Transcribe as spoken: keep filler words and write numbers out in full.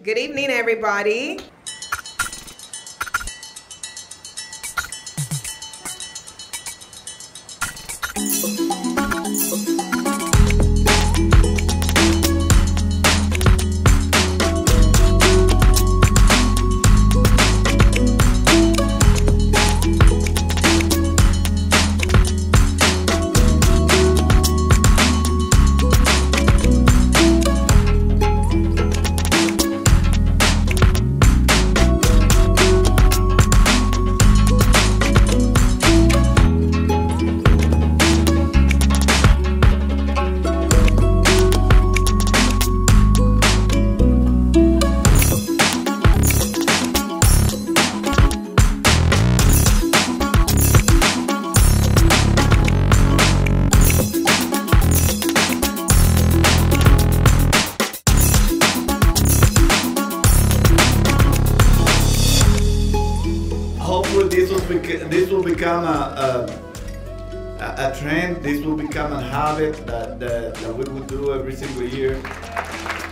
Good evening, everybody. Hopefully this will, bec this will become a, a, a trend, this will become a habit that, that, that we will do every single year.